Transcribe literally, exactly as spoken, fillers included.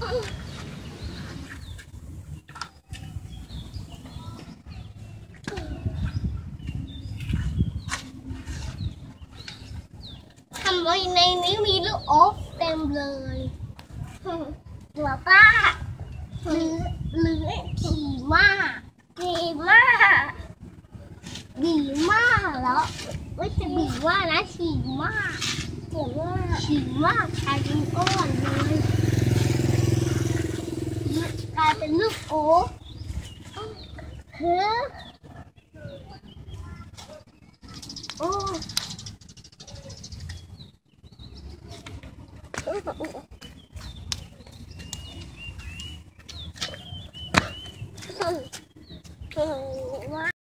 ทำไมในนี้มีลูกโอ๊กเต็มเลยหัวป้าหรือหรือขี่ม้าดีมากดีมากแล้วไม่ใช่ดีมากนะขี่ม้าขี่ม้าขี่ม้ากลายเป็นก้อนเลยกลายเป็นลูกโอ๊กเฮ้ยโอ้